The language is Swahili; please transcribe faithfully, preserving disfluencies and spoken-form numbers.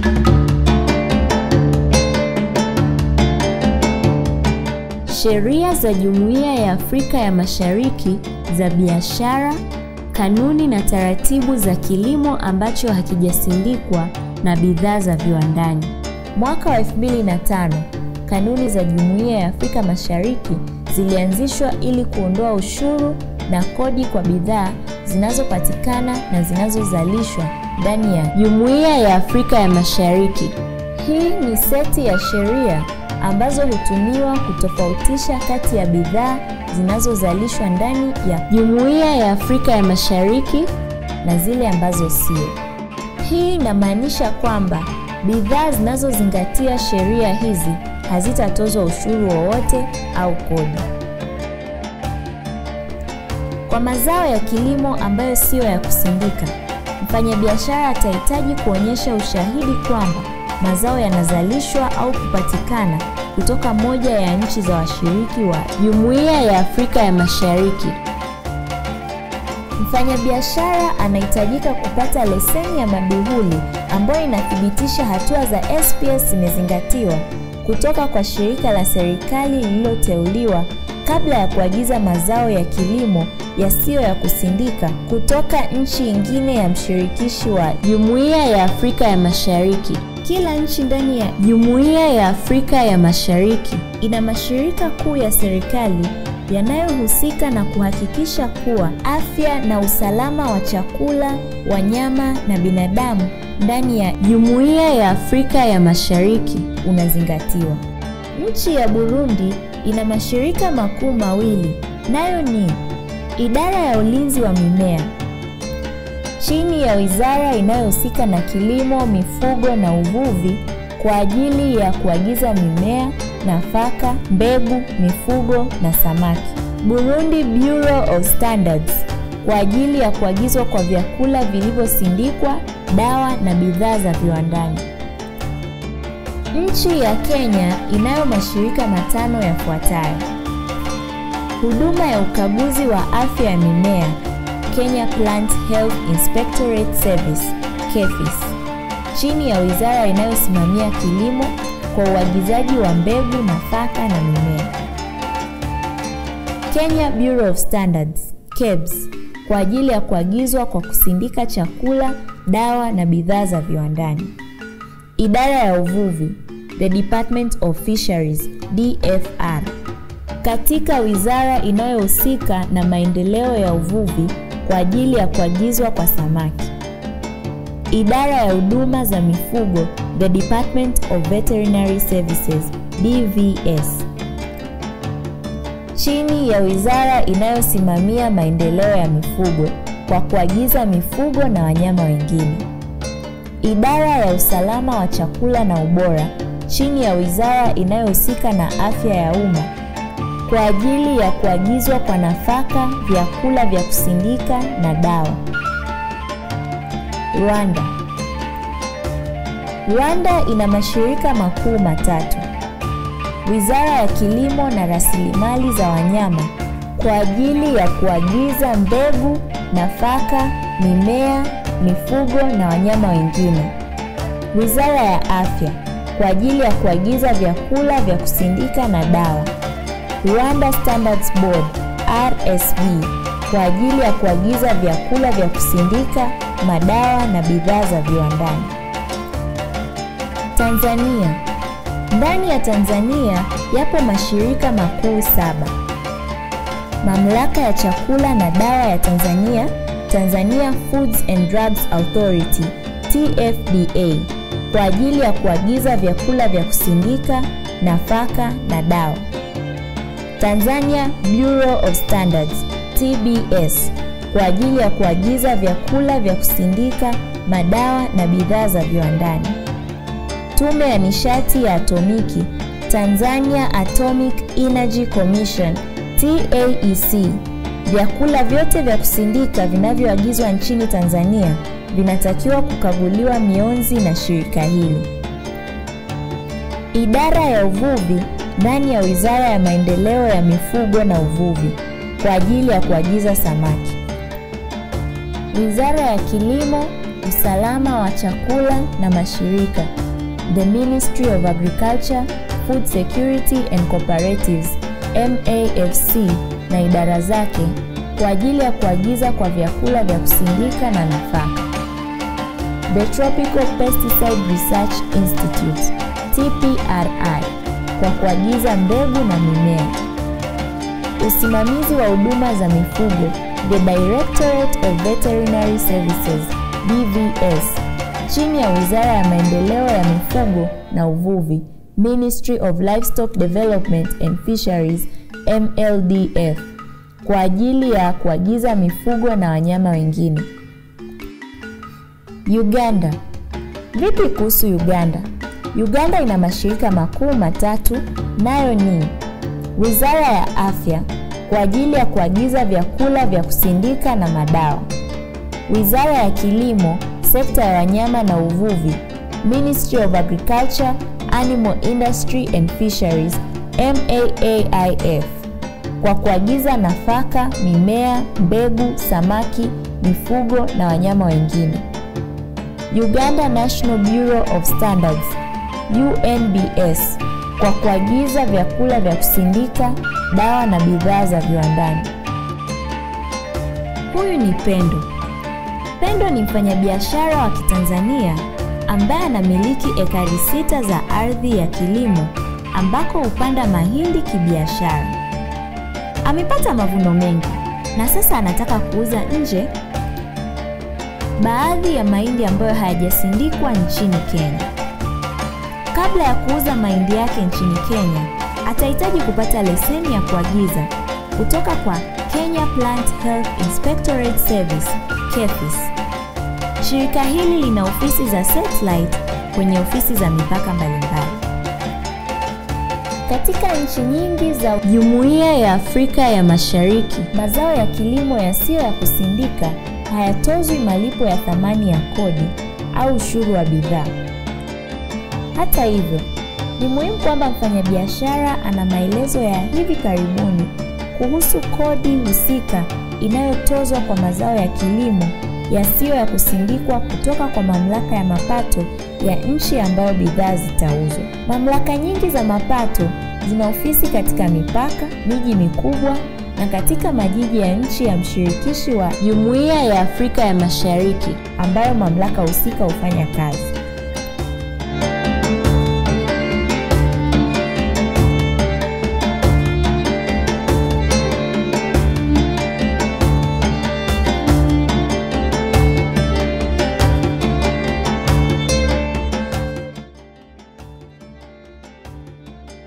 Sheria za Jumuiya ya Afrika ya Mashariki za biashara, kanuni na taratibu za kilimo ambacho hakijasindikwa na bidhaa za viwandani. Mwaka wa elfu mbili na tano, kanuni za Jumuiya ya Afrika Mashariki zilianzishwa ili kuondoa ushuru na kodi kwa bidhaa zinazopatikana na zinazozalishwa ndani ya Jumuiya ya Afrika ya Mashariki. Hii ni seti ya sheria ambazo hutumiwa kutofautisha kati ya bidhaa zinazozalishwa ndani ya Jumuiya ya Afrika ya Mashariki na zile ambazo sio. Hii inamaanisha kwamba bidhaa zinazozingatia sheria hizi hazitatozwa ushuru wowote au kodi. Kwa mazao ya kilimo ambayo sio ya kusindika, mfanyabiashara atahitaji kuonyesha ushahidi kwamba mazao yanazalishwa au kupatikana kutoka moja ya nchi za washiriki wa Jumuiya ya Afrika ya Mashariki. Mfanyabiashara anahitajika kupata leseni ya maduhuli ambayo inathibitisha hatua za S P S zimezingatiwa kutoka kwa shirika la serikali lililoteuliwa kabla ya kuagiza mazao ya kilimo yasiyo ya kusindika kutoka nchi nyingine ya mshirikishi wa Jumuiya ya Afrika ya Mashariki. Kila nchi ndani ya Jumuiya ya Afrika ya Mashariki ina mashirika kuu ya serikali yanayohusika na kuhakikisha kuwa afya na usalama wa chakula, wanyama na binadamu ndani ya Jumuiya ya Afrika ya Mashariki unazingatiwa. Nchi ya Burundi ina mashirika makuu mawili, nayo ni Idara ya Ulinzi wa Mimea chini ya wizara inayohusika na kilimo, mifugo na uvuvi kwa ajili ya kuagiza mimea, nafaka, mbegu, mifugo na samaki. Burundi Bureau of Standards kwa ajili ya kuagizwa kwa vyakula vilivyosindikwa, dawa na bidhaa za viwandani. Nchi ya Kenya inayo mashirika matano yafuatayo: Huduma ya ukaguzi wa afya ya mimea, Kenya Plant Health Inspectorate Service, KEPHIS, chini ya wizara inayosimamia kilimo kwa uagizaji wa mbegu, nafaka na mimea. Kenya Bureau of Standards, K E B S, kwa ajili ya kuagizwa kwa kusindika chakula, dawa na bidhaa za viwandani. Idara ya Uvuvi, the Department of Fisheries, D F R, katika wizara inayohusika na maendeleo ya uvuvi kwa ajili ya kuagizwa kwa samaki. Idara ya Huduma za Mifugo, the Department of Veterinary Services, D V S, chini ya wizara inayosimamia maendeleo ya mifugo kwa kuagiza mifugo na wanyama wengine. Idara ya Usalama wa Chakula na Ubora, chini ya wizara inayohusika na afya ya umma kwa ajili ya kuagizwa kwa nafaka, vyakula vya kusindika na dawa. Rwanda. Rwanda ina mashirika makuu matatu: Wizara ya Kilimo na Rasilimali za Wanyama kwa ajili ya kuagiza mbegu, nafaka, mimea, mifugo na wanyama wengine. Wizara ya Afya kwa ajili ya kuagiza vyakula vya kusindika na dawa. Rwanda Standards Board R S B kwa ajili ya kuagiza vyakula vya kusindika, madawa na bidhaa za viwandani. Tanzania. Ndani ya Tanzania yapo mashirika makuu saba: Mamlaka ya Chakula na Dawa ya Tanzania, Tanzania Foods and Drugs Authority T F D A, kwa ajili ya kuagiza vyakula vya kusindika, nafaka na dawa. Tanzania Bureau of Standards T B S kwa ajili ya kuagiza vyakula vya kusindika, madawa na bidhaa za viwandani. Tume ya Nishati ya Atomiki, Tanzania Atomic Energy Commission T A E C, vyakula vyote vya kusindika vinavyoagizwa nchini Tanzania vinatakiwa kukaguliwa mionzi na shirika hili. Idara ya Uvuvi ndani ya Wizara ya Maendeleo ya Mifugo na Uvuvi kwa ajili ya kuagiza samaki. Wizara ya Kilimo, usalama wa chakula na mashirika, the Ministry of Agriculture, Food Security and Cooperatives, M A F C, na idara zake kwa ajili ya kuagiza kwa vyakula vya kusindika na nafaka. The Tropical Pesticide Research Institute, T P R I, kwa kuagiza mbegu na mimea. Usimamizi wa huduma za mifugo, the Directorate of Veterinary Services, D V S, chini ya Wizara ya Maendeleo ya Mifugo na Uvuvi, Ministry of Livestock Development and Fisheries, M L D F, kwa ajili ya kuagiza mifugo na wanyama wengine. Uganda. Vipi kuhusu Uganda? Uganda ina mashirika makuu matatu, nayo ni Wizara ya Afya kwa ajili ya kuagiza vyakula vya kusindika na madawa. Wizara ya Kilimo, sekta ya wanyama na uvuvi, Ministry of Agriculture, Animal Industry and Fisheries, M A A I F, kwa kuagiza nafaka, mimea, mbegu, samaki, mifugo na wanyama wengine. Uganda National Bureau of Standards, U N B S, kwa kuagiza vyakula vya kusindika, dawa na bidhaa za viwandani. Huyu ni Pendo. Pendo ni mfanyabiashara wa Kitanzania ambaye anamiliki ekari sita za ardhi ya kilimo ambako hupanda mahindi kibiashara. Amepata mavuno mengi na sasa anataka kuuza nje baadhi ya mahindi ambayo hayajasindikwa nchini Kenya. Kabla ya kuuza mahindi yake nchini Kenya, atahitaji kupata leseni ya kuagiza kutoka kwa Kenya Plant Health Inspectorate Service, KEPHIS. Shirika hili lina ofisi za satellite kwenye ofisi za mipaka mbalimbali. Katika nchi nyingi za Jumuiya ya Afrika ya Mashariki, mazao ya kilimo yasiyo ya kusindika hayatozwi malipo ya thamani ya kodi au ushuru wa bidhaa. Hata hivyo, ni muhimu kwamba mfanyabiashara ana maelezo ya hivi karibuni kuhusu kodi husika inayotozwa kwa mazao ya kilimo yasiyo ya kusindikwa kutoka kwa mamlaka ya mapato ya nchi ambayo bidhaa zitauzwa. Mamlaka nyingi za mapato zina ofisi katika mipaka, miji mikubwa na katika majiji ya nchi ya mshirikishi wa Jumuiya ya Afrika ya Mashariki ambayo mamlaka husika hufanya kazi.